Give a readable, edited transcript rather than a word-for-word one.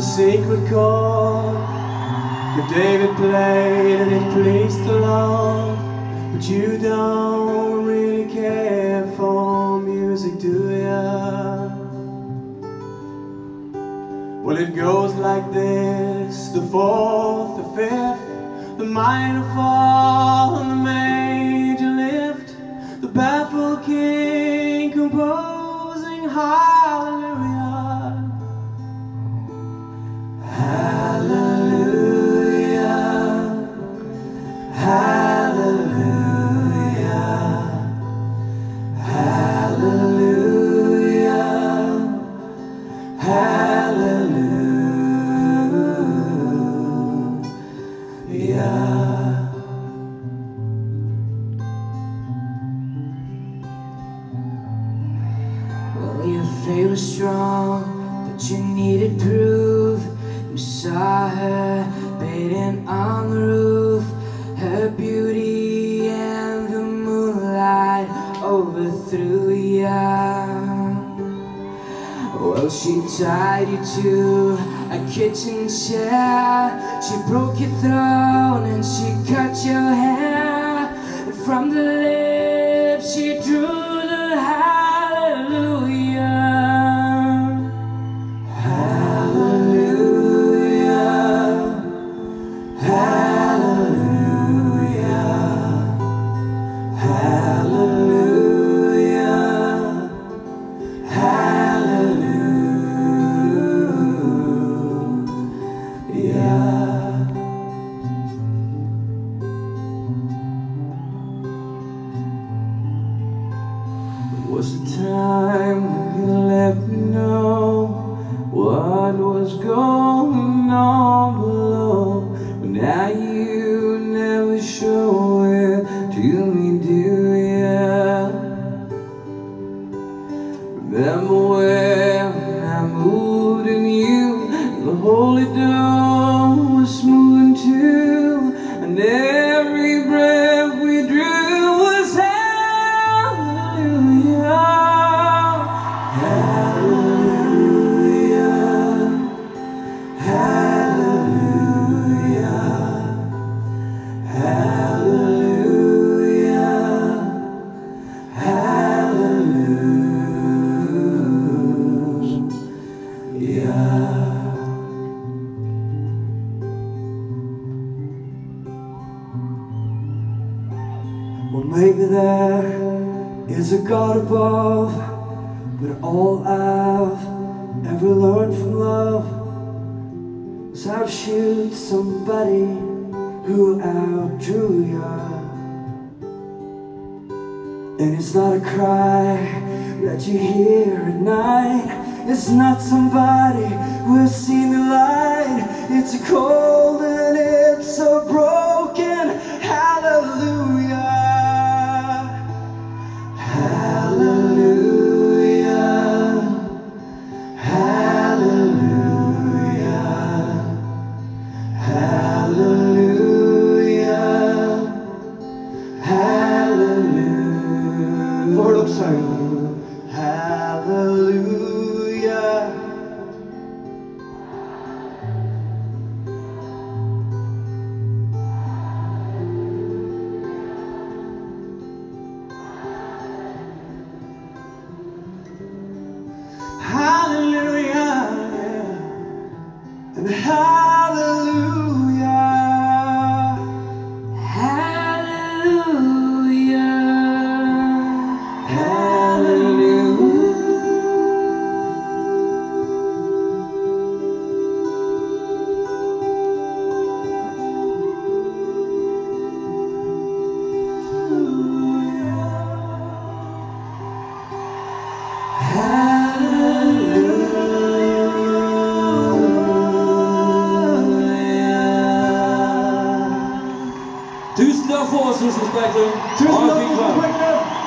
sacred chord that David played and it pleased the Lord. But you don't really care for music, do ya? Well, it goes like this: the fourth, the fifth, the minor fall and the major lift, the baffled king composing hallelujah. Hallelujah, hallelujah, hallelujah, hallelujah. Well, your faith was strong, but you needed proof. You saw her bathing on the roof, her beauty and the moonlight overthrew ya. Well, she tied you to a kitchen chair, she broke your throne and she cut your hair, and from the lips she drew the hallelujah. Was the time you let me know what was going on below? But now you never show it to me, do ya? Remember when I moved in you, the holy dome was moving too, and every breath we drew was well, maybe there is a God above, but all I've ever learned from love was how to shoot somebody who outdrew ya. And it's not a cry that you hear at night, it's not somebody who has seen the light, it's a cold and it's a broken hallelujah. Lord, I'm sorry. Hallelujah. Hallelujah. And hallelujah. Tusen takk for oss, respekt. Tusen takk for oss, respekt.